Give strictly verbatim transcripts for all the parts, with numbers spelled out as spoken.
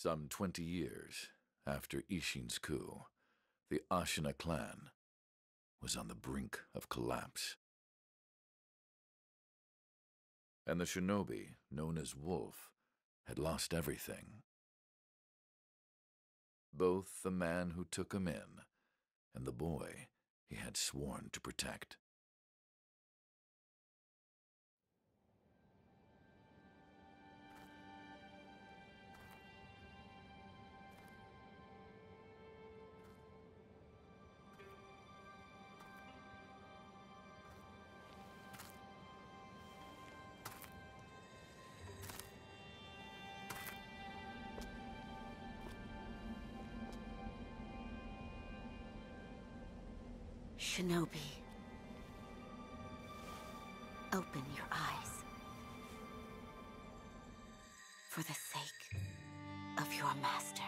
Some twenty years after Ishin's coup, the Ashina clan was on the brink of collapse. And the shinobi, known as Wolf, had lost everything. Both the man who took him in and the boy he had sworn to protect. Shinobi, open your eyes. For the sake of your master.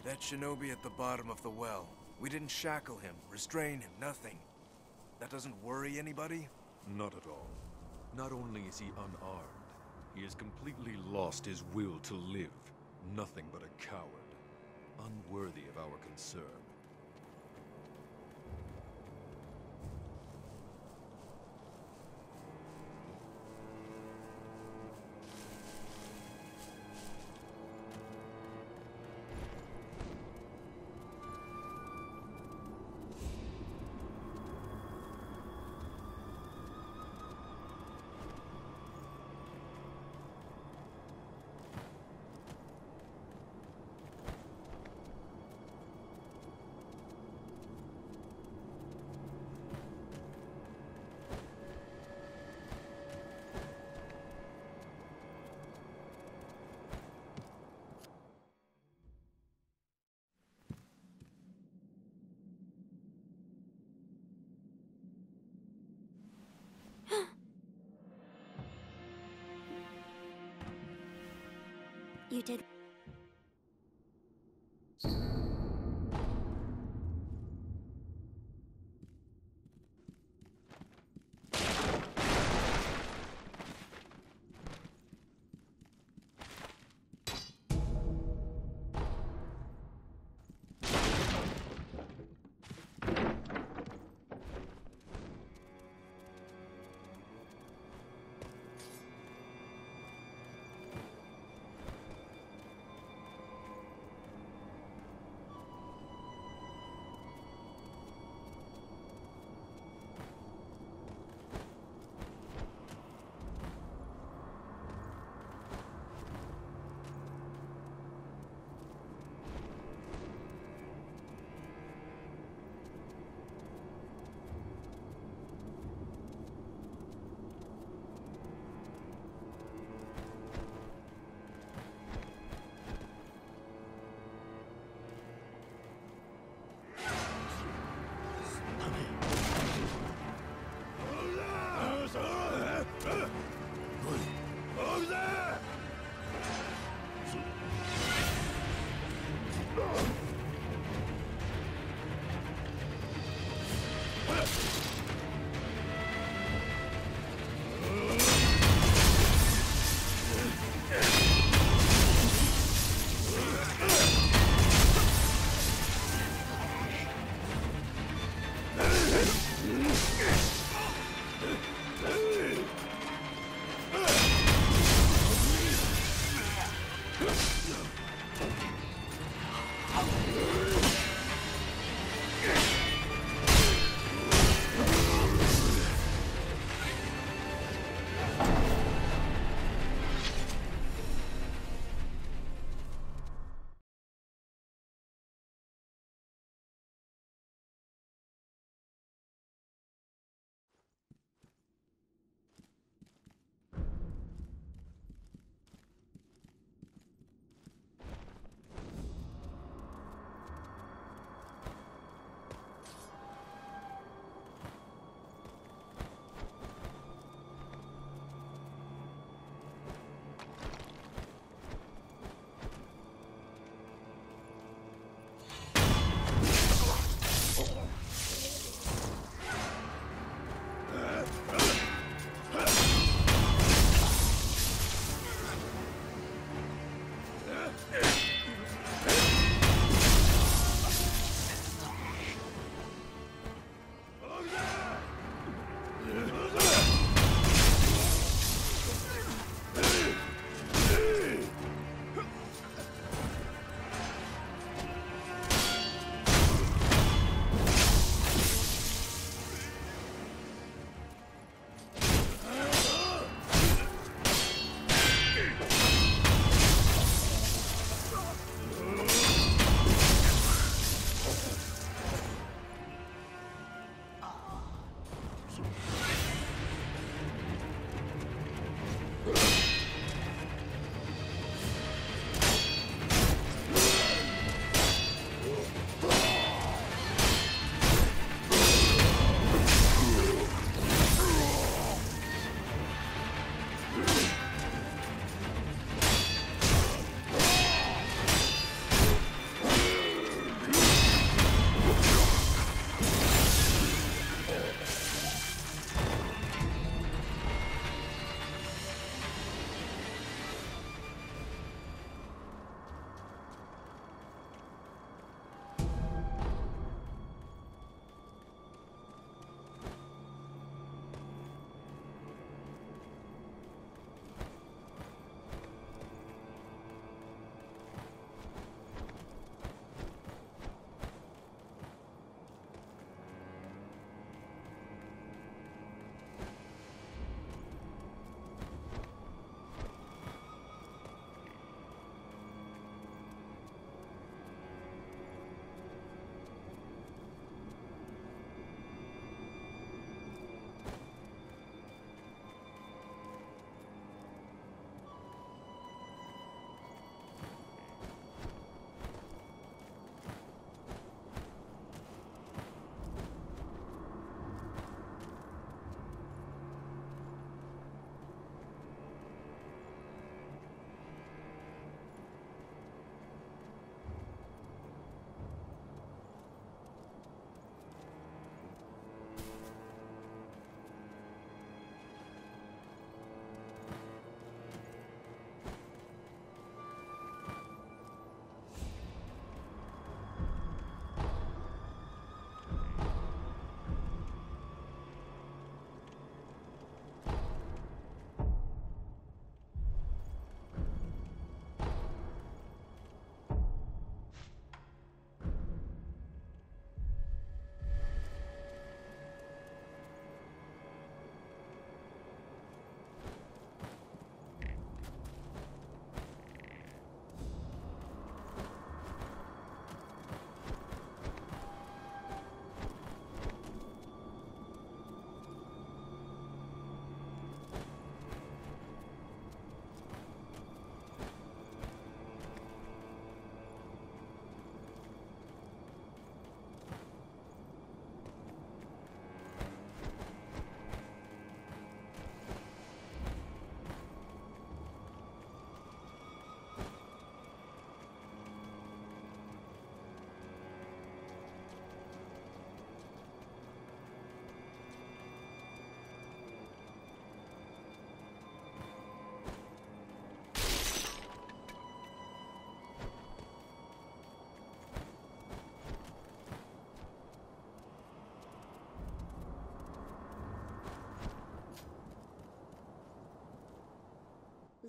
That shinobi at the bottom of the well. We didn't shackle him, restrain him, nothing. That doesn't worry anybody? Not at all. Not only is he unarmed, he has completely lost his will to live. Nothing but a coward. Unworthy of our concern. You did.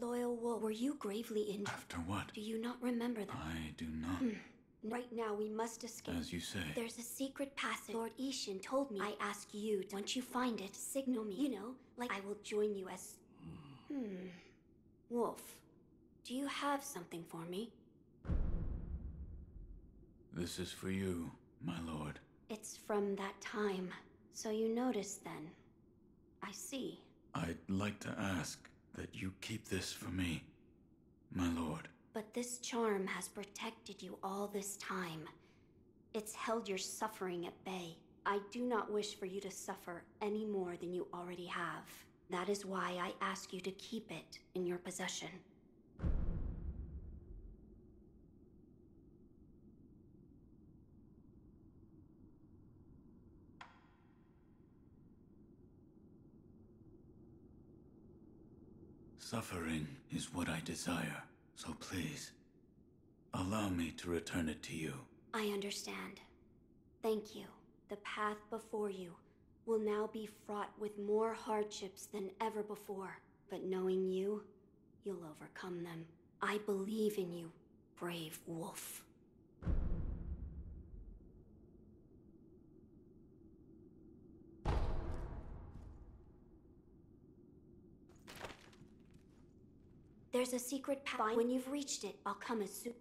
loyal wolf. Were you gravely injured? After what? Do you not remember that? I do not. Hmm. Right now, we must escape. As you say. There's a secret passage. Lord Ishin told me. I ask you, to, once you find it, signal me. You know, like I will join you as... Hmm. Wolf, do you have something for me? This is for you, my lord. It's from that time. So you noticed then. I see. I'd like to ask that you keep this for me, my lord. But this charm has protected you all this time. It's held your suffering at bay. I do not wish for you to suffer any more than you already have. That is why I ask you to keep it in your possession. Suffering is what I desire, so please, allow me to return it to you. I understand. Thank you. The path before you will now be fraught with more hardships than ever before. But knowing you, you'll overcome them. I believe in you, brave wolf. There's a secret path. When you've reached it, I'll come as soon.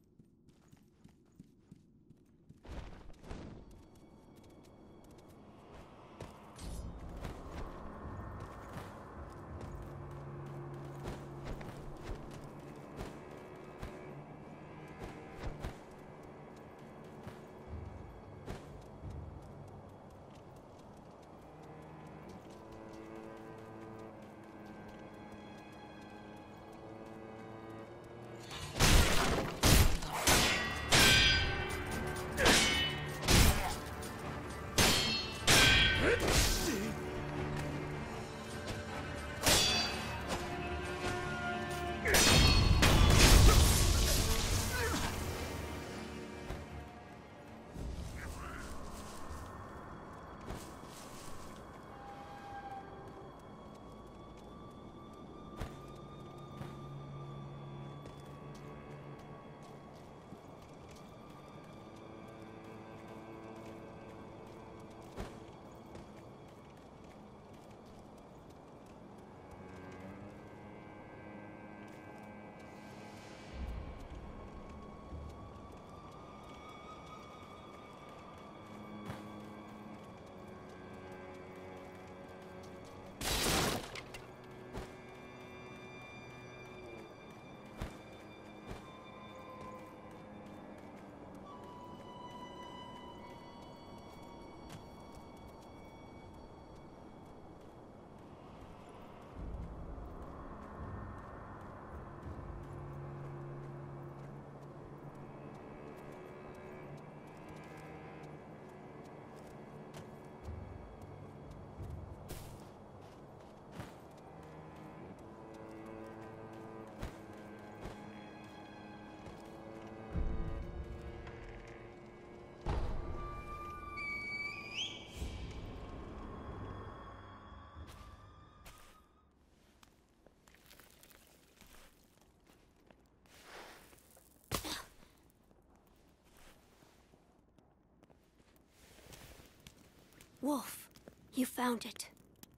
Wolf, you found it.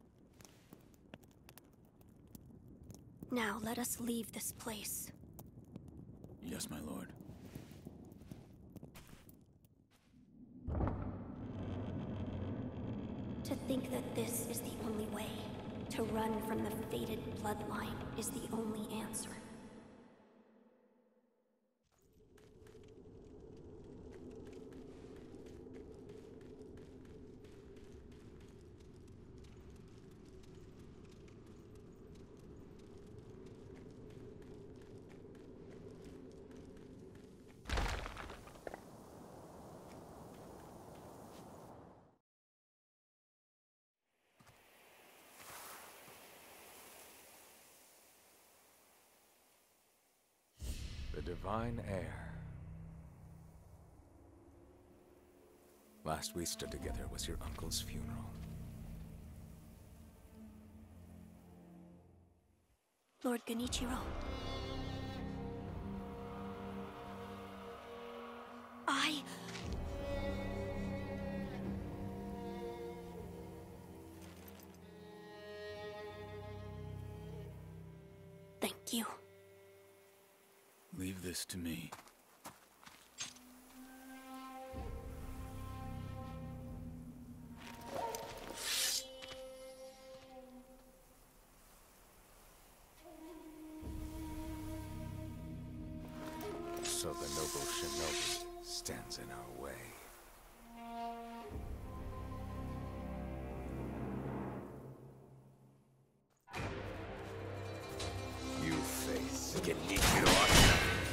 Now let us leave this place. Yes, my lord. To think that this is the only way, to run from the fated bloodline, is the only answer. The Divine Heir. Last we stood together was your uncle's funeral. Lord Genichiro. I... Thank you. Leave this to me. So the noble shinobi stands in our way. You face Genichiro Ashina.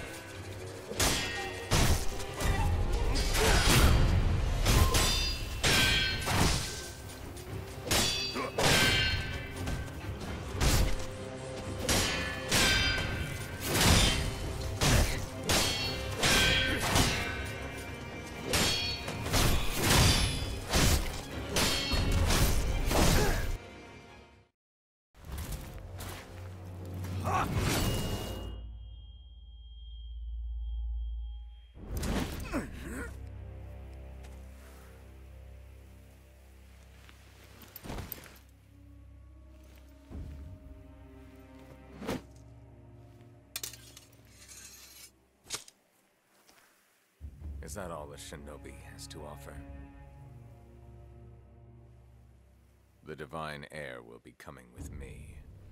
Is that all the shinobi has to offer? The divine heir will be coming with me.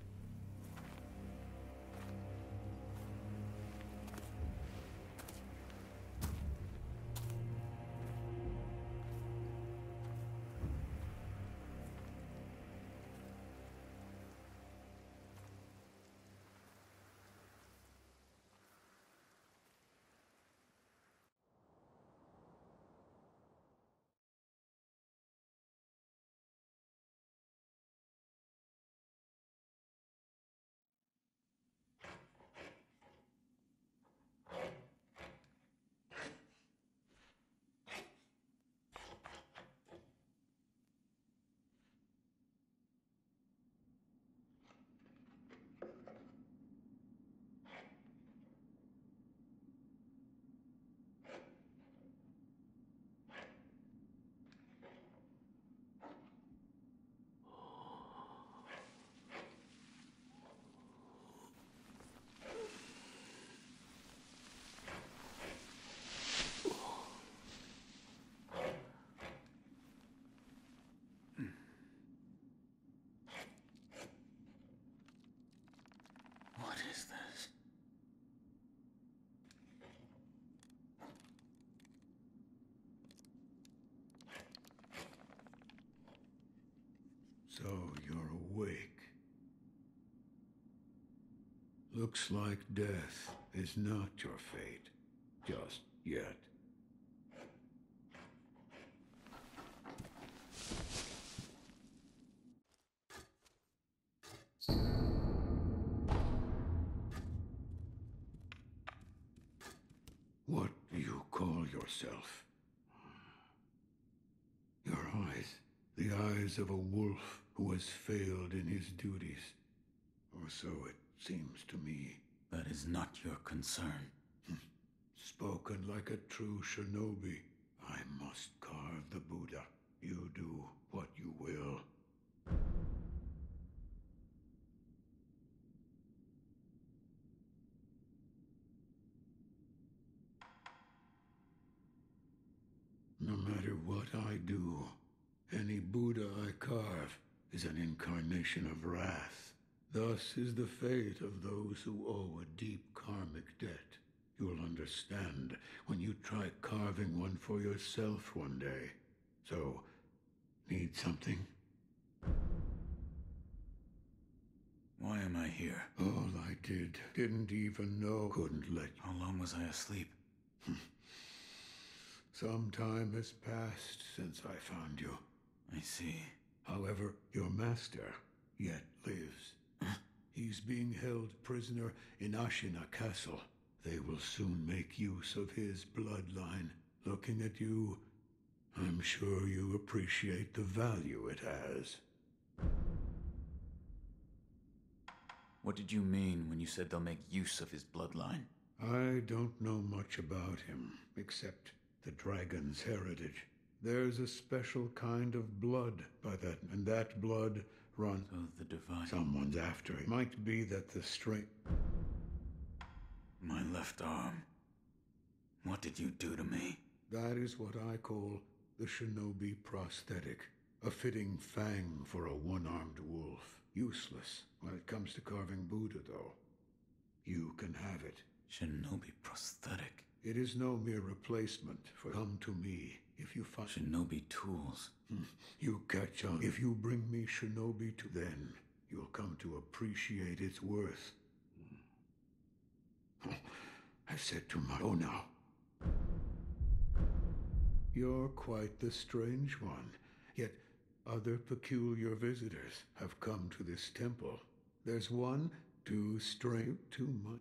What is this? So you're awake. Looks like death is not your fate. Just yet. What do you call yourself? Your eyes. The eyes of a wolf who has failed in his duties. Or so it seems to me. That is not your concern. Spoken like a true shinobi. I must carve the Buddha. You do what you will. No matter what I do, any Buddha I carve is an incarnation of wrath. Thus is the fate of those who owe a deep karmic debt. You'll understand when you try carving one for yourself one day. So, need something? Why am I here? All I did, didn't even know, couldn't let you. How long was I asleep? Some time has passed since I found you. I see. However, your master yet lives. He's being held prisoner in Ashina Castle. They will soon make use of his bloodline. Looking at you, I'm sure you appreciate the value it has. What did you mean when you said they'll make use of his bloodline? I don't know much about him, except the dragon's heritage. There's a special kind of blood by that, and that blood runs... So the divine... Someone's after him. Might be that the strength... My left arm. What did you do to me? That is what I call the shinobi prosthetic. A fitting fang for a one-armed wolf. Useless when it comes to carving Buddha, though. You can have it. Shinobi prosthetic? It is no mere replacement for come to me if you find... Shinobi tools. You catch on. If you bring me shinobi to then, you'll come to appreciate its worth. I've said too much. Oh, now. You're quite the strange one, yet other peculiar visitors have come to this temple. There's one too strange, too much.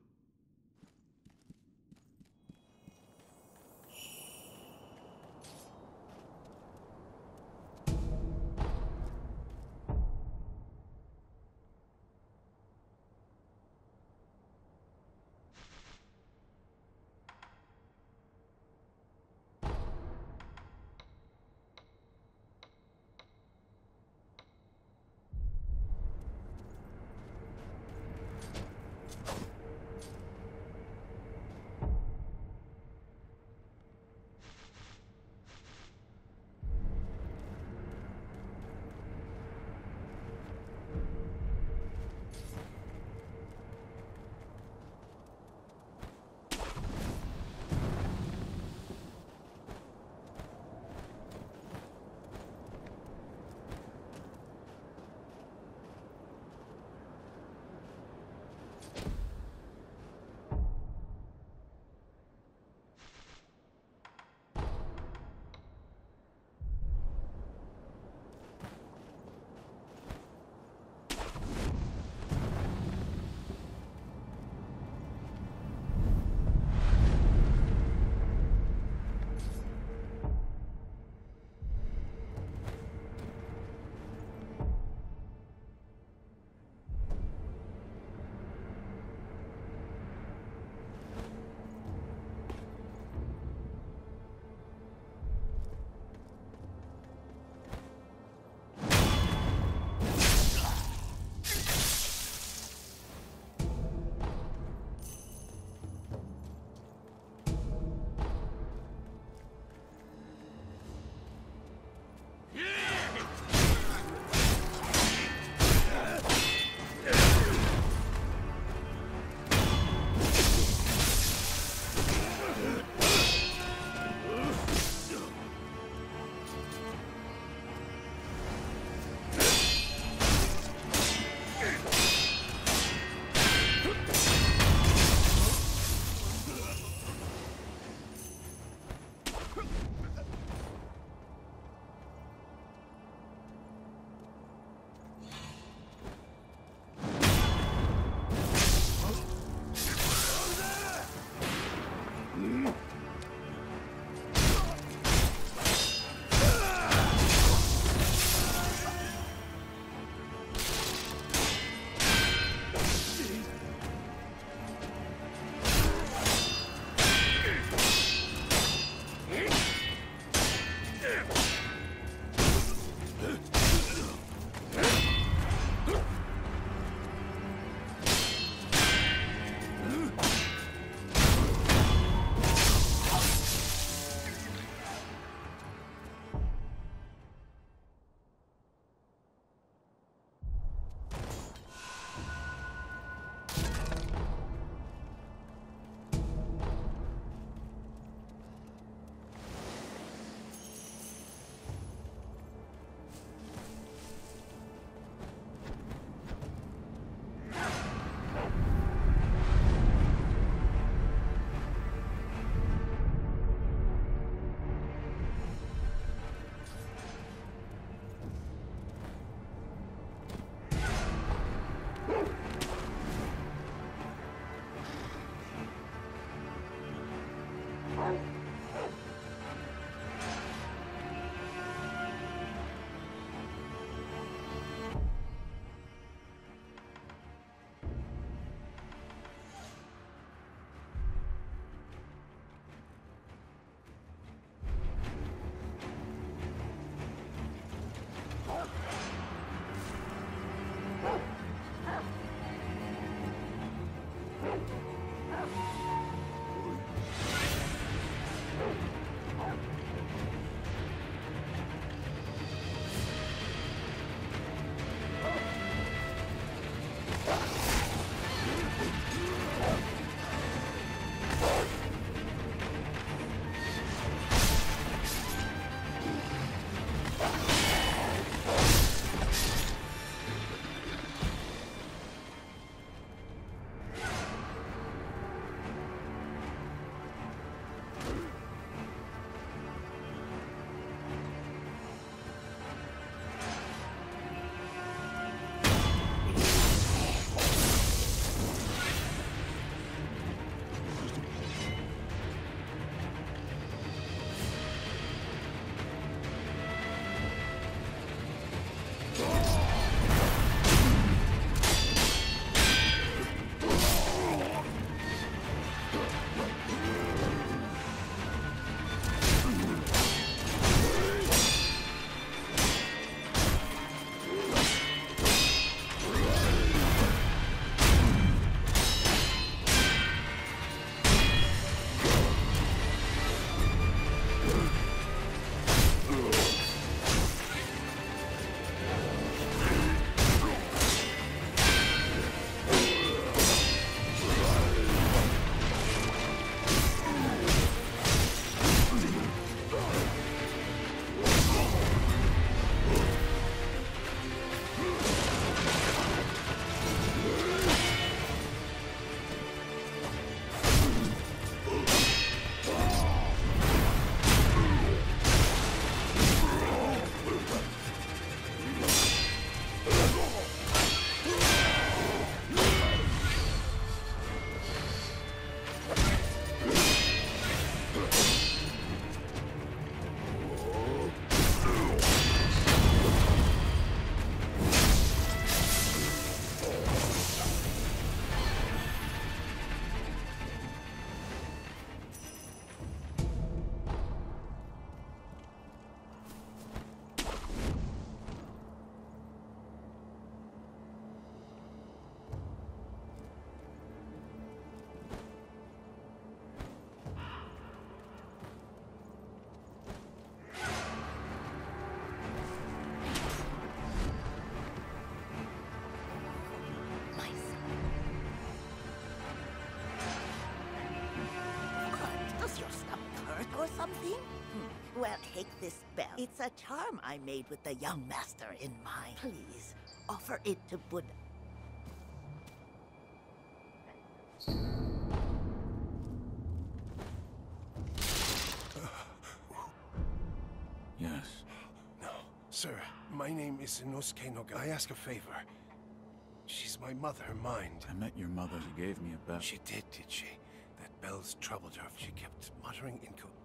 take this bell. It's a charm I made with the young master in mind. Please, offer it to Buddha. Yes. No, sir. My name is Inosuke Noga. I ask a favor. She's my mother, mind. I met your mother. She gave me a bell. She did, did she? That bell's troubled her. She kept muttering in co-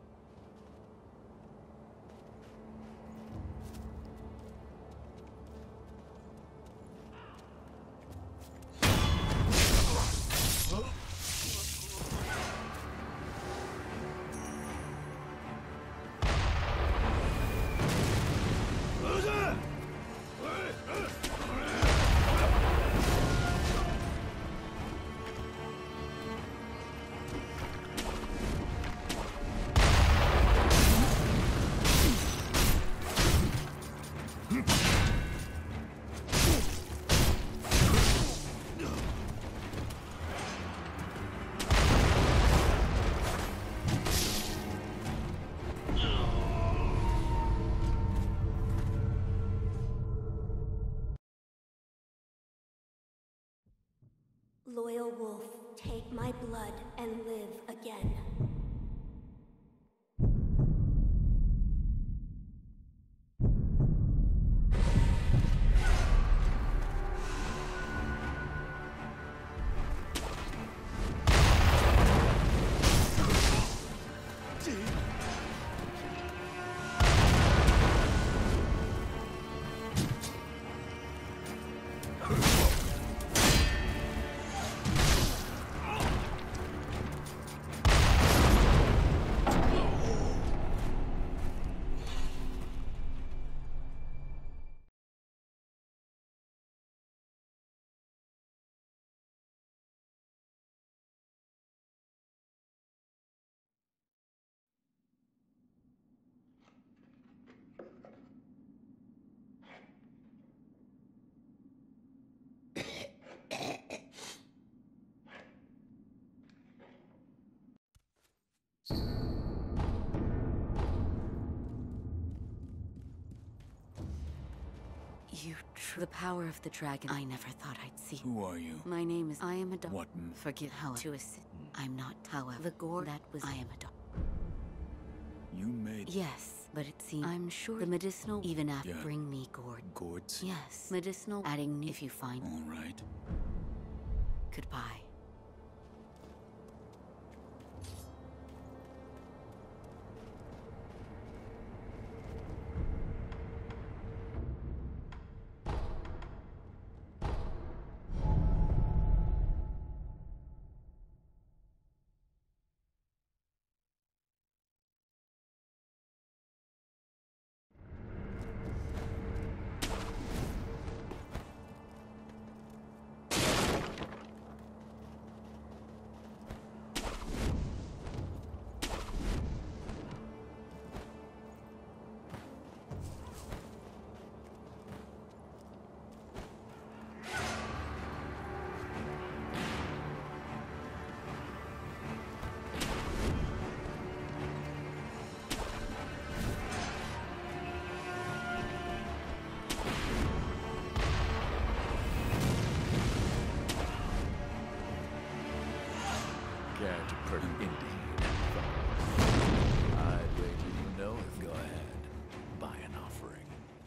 Loyal wolf, take my blood and live again. You tr- the power of the dragon I never thought I'd see. Who are you? My name is I am a dog. What? Forget how to assist. I'm not however. The gore that was I am a dog. You made... Yes, but it seems I'm sure the medicinal even after Yeah. bring me gourd. Gourds? Yes, medicinal adding if you find. All right. Goodbye. Pretty indeed. I'd wager you know it. Go ahead. Buy an offering.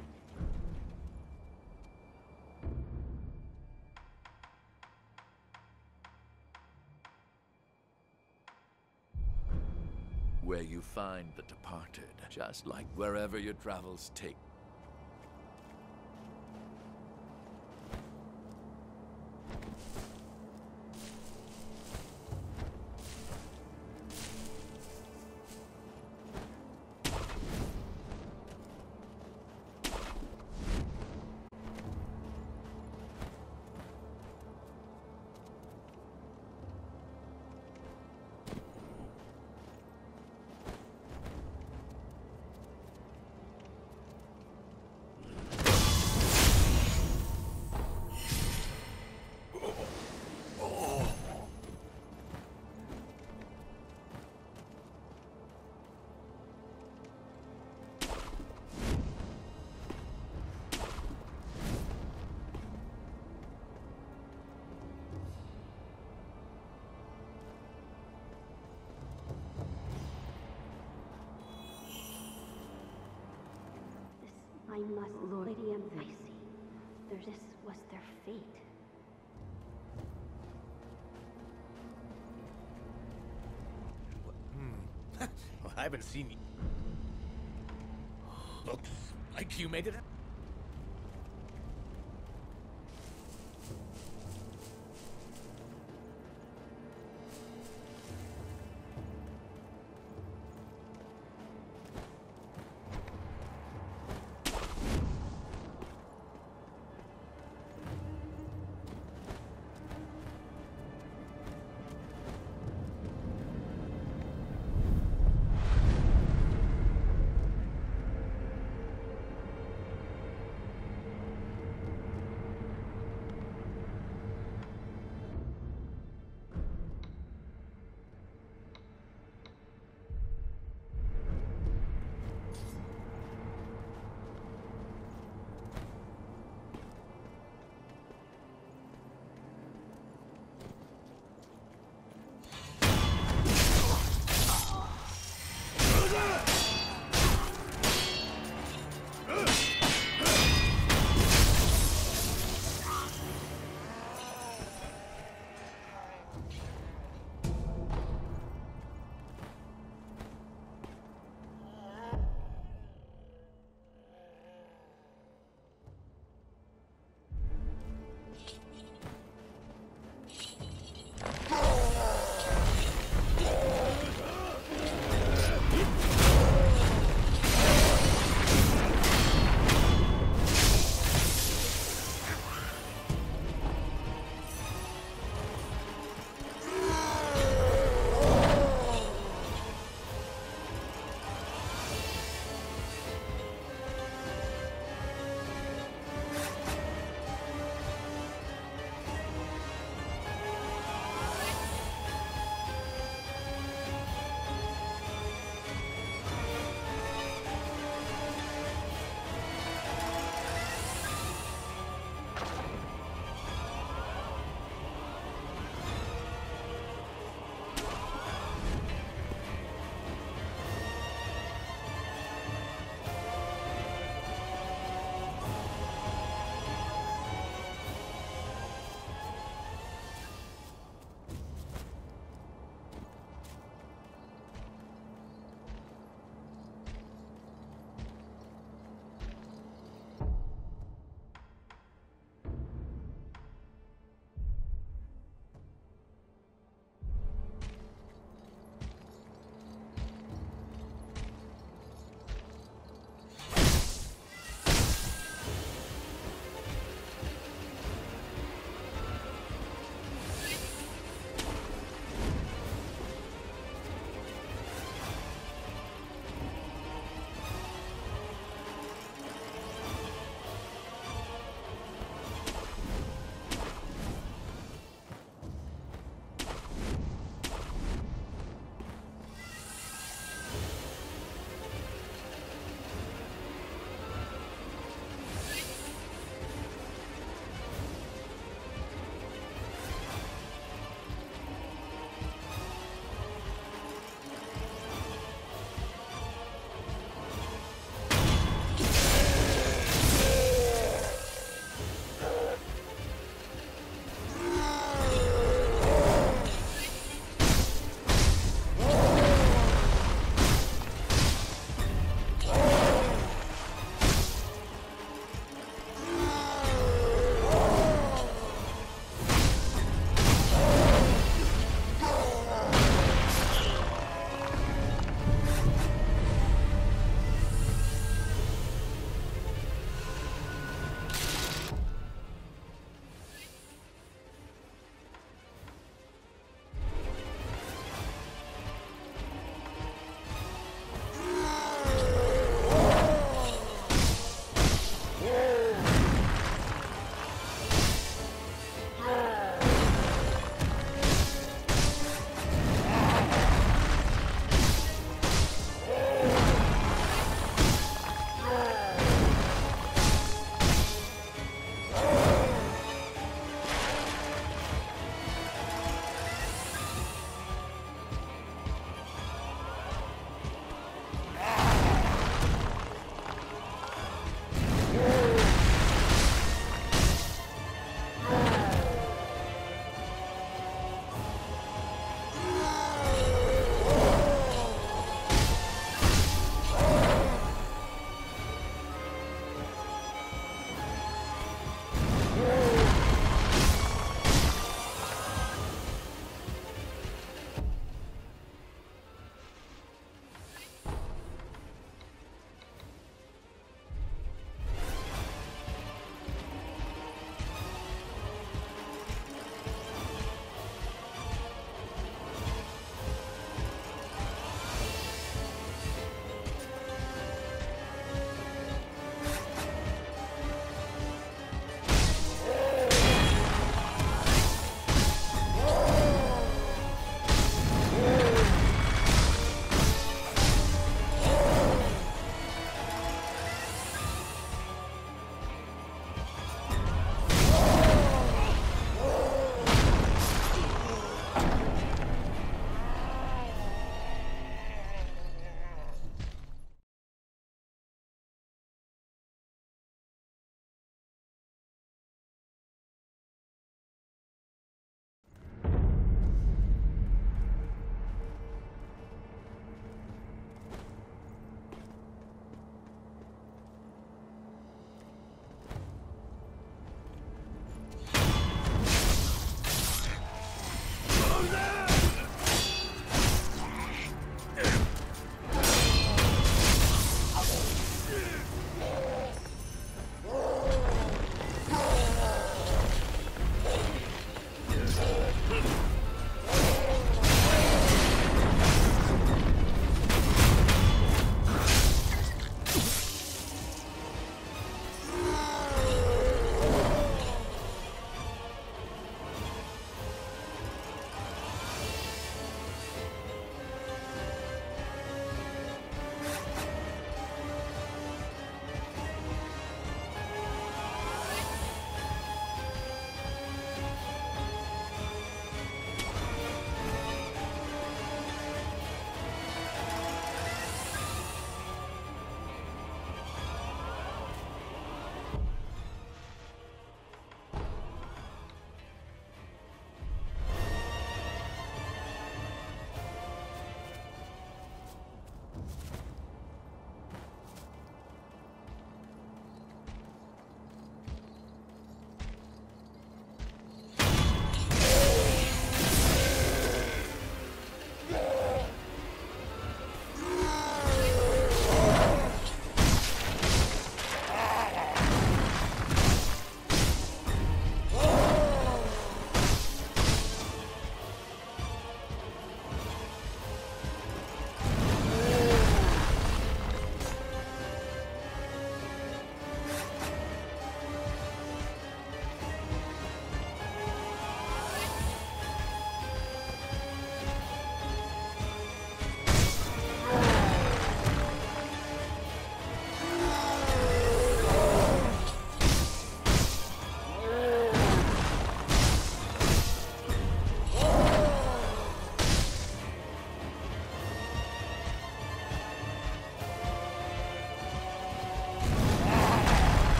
Where you find the departed, just like wherever your travels take. must... Lord Lady M. I see. Their, this was their fate. Hmm. Well, I haven't seen you. Looks like you made it.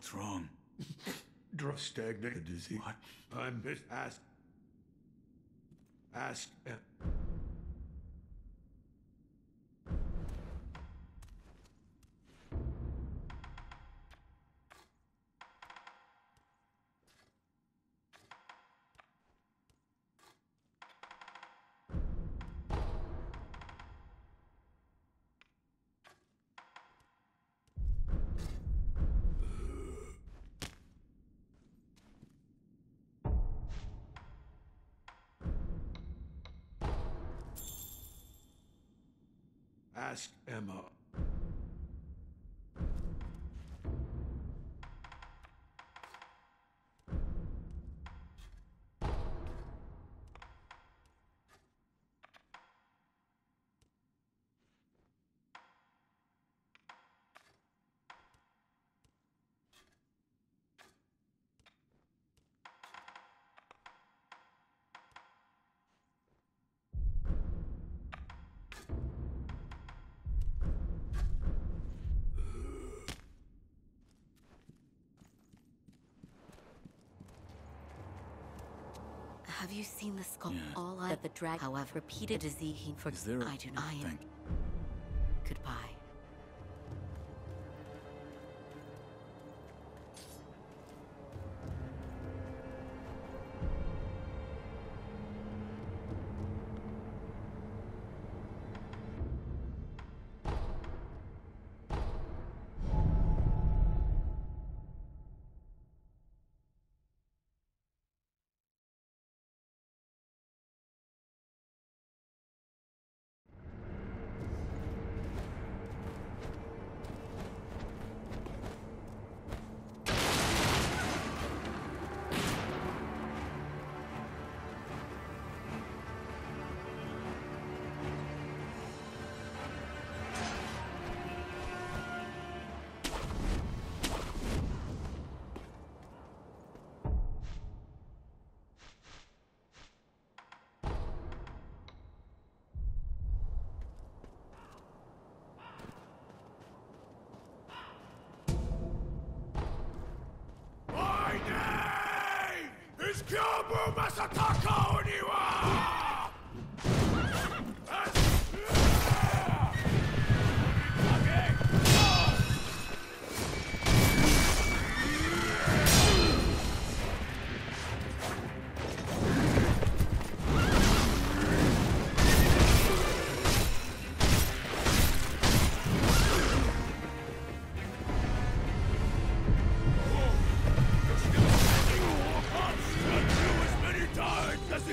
What's wrong? Draw stagnate disease. What? I miss. Ask. Ask. Uh, Ask Emma. Have you seen the skull? Yeah. All I that the drag, however, repeated disease for. Is there? I do not. I am. Thank. Goodbye. Kyobu Masataka Oniwa! As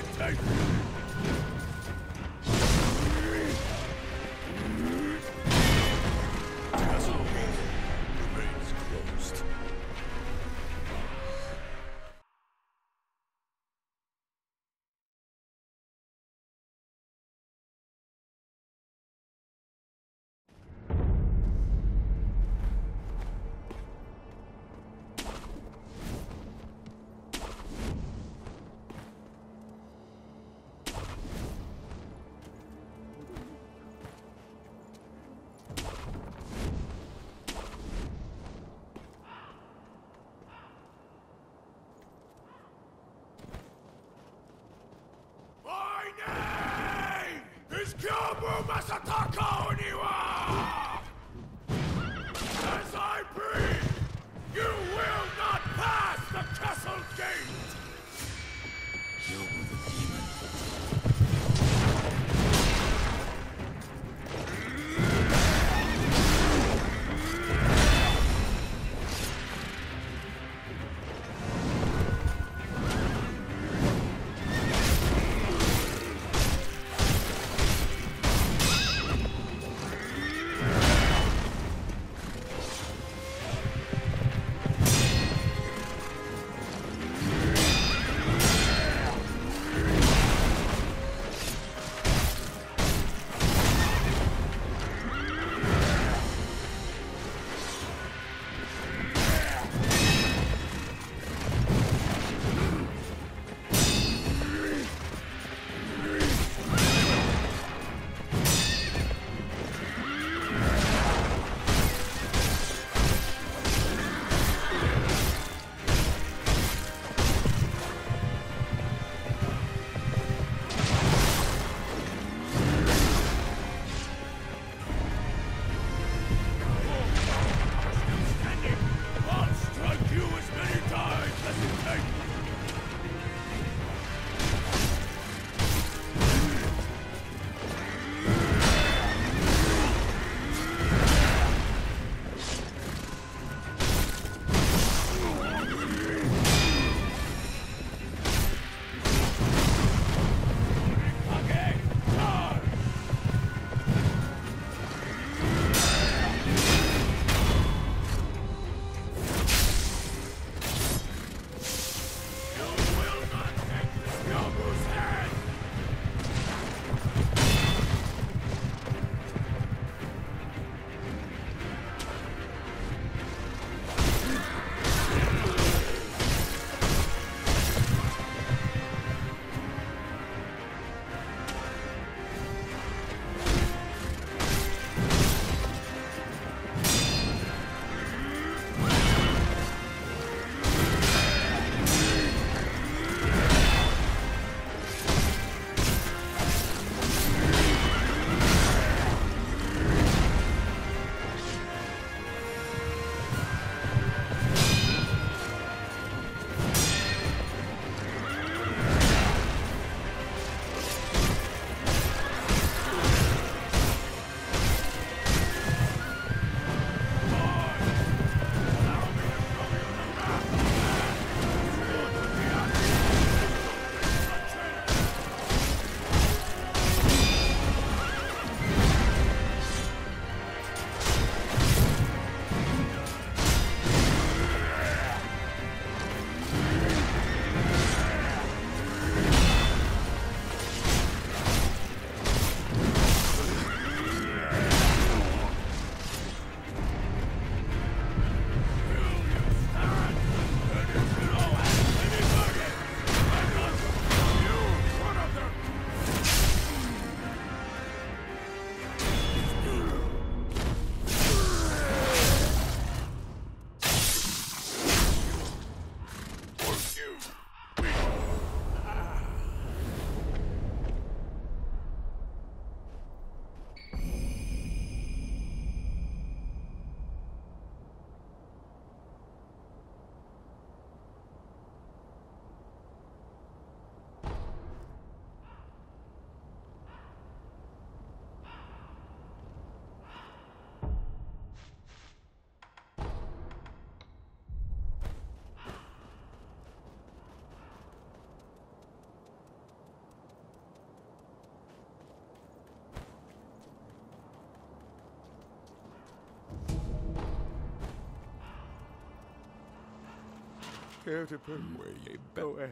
Care to put away, go away.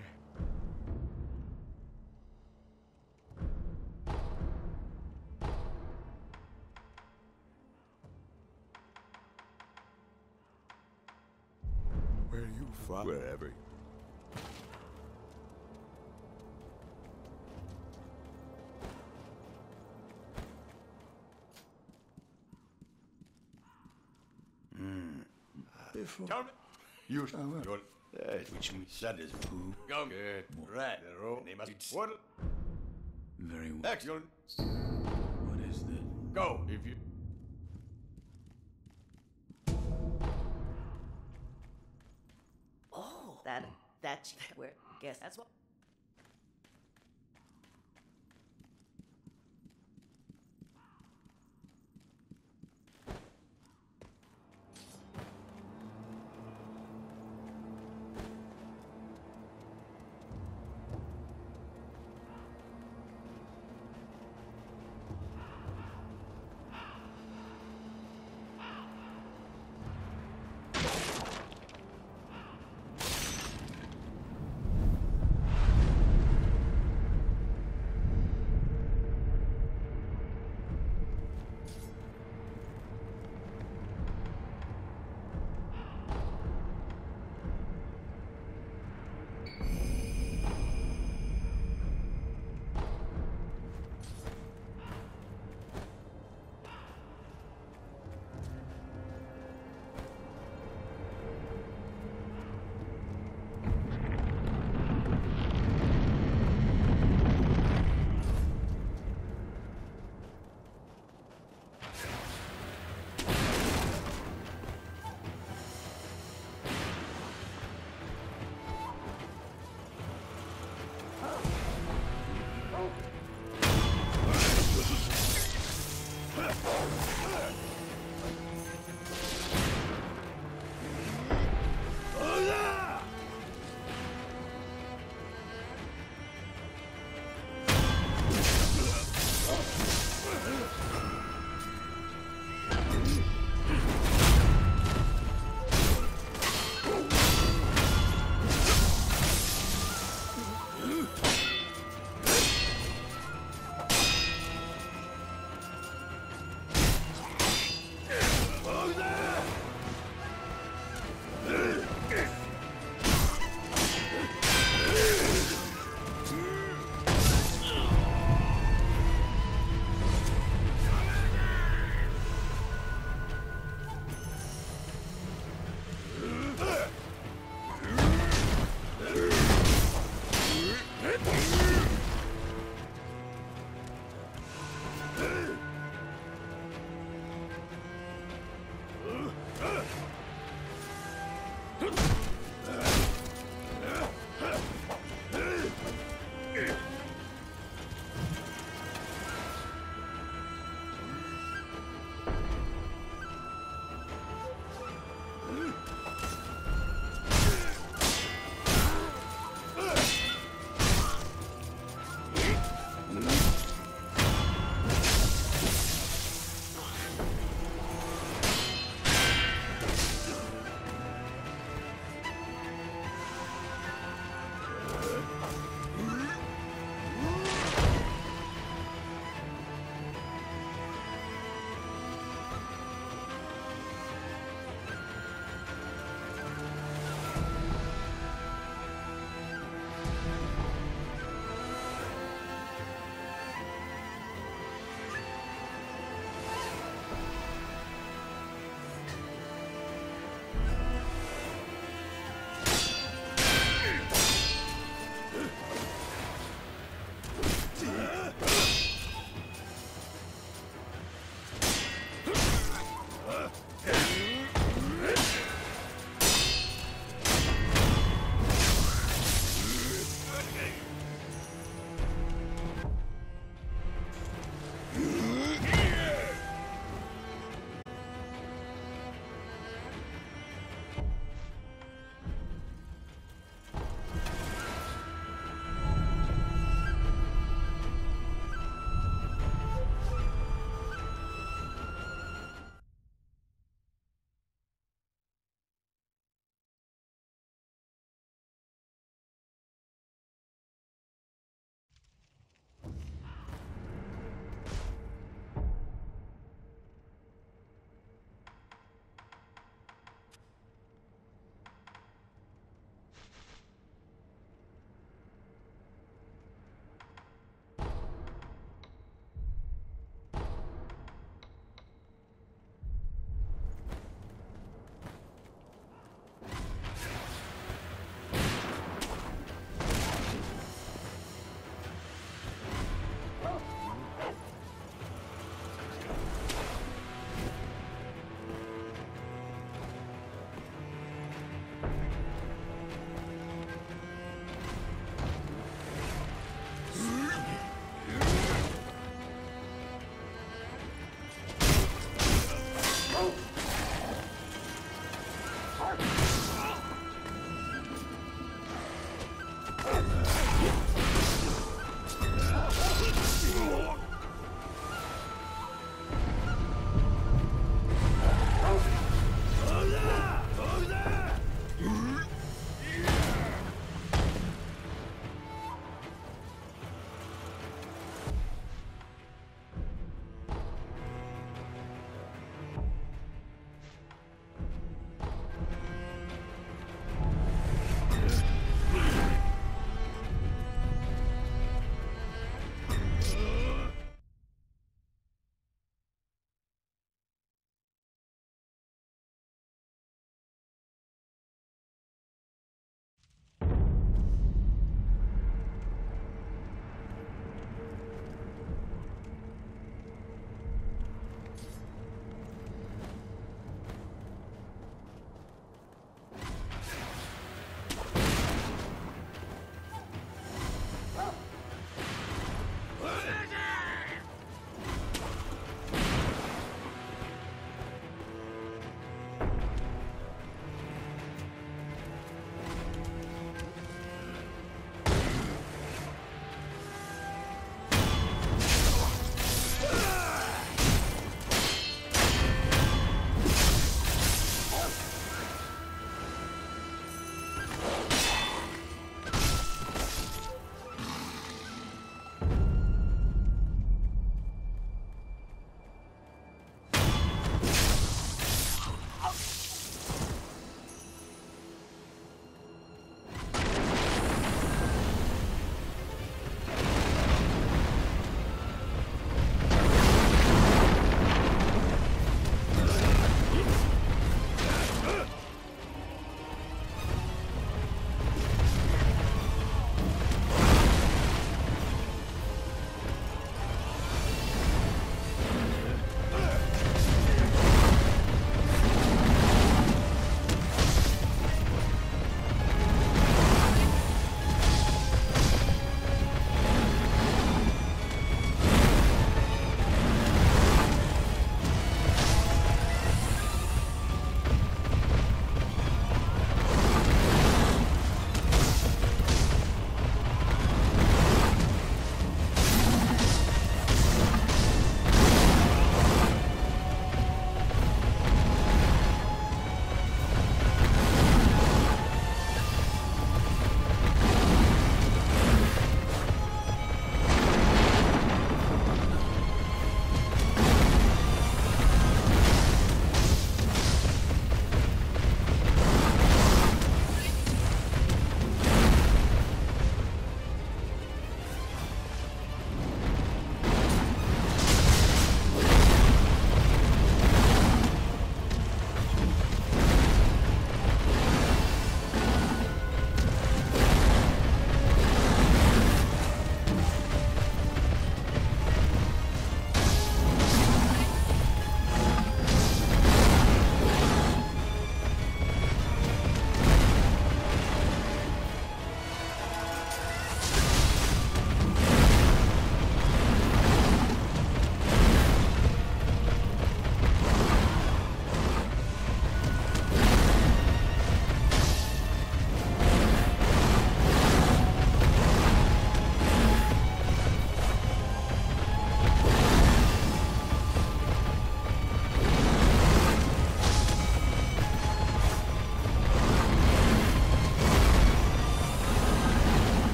Where you from? Wherever. Before. Tell me. You You're, which means that is who. Go. Good. Right. They must be. What? Very well. Excellent. What is this? Go. If you. Oh, that that's where. Guess that's what.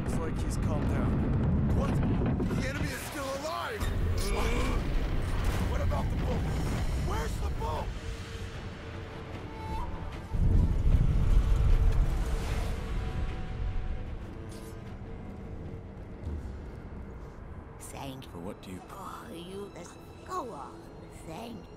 Looks like he's calmed down. What? The enemy is still alive! What about the boat? Where's the boat? Thank For what do you... Oh, you... Let's go on. Thank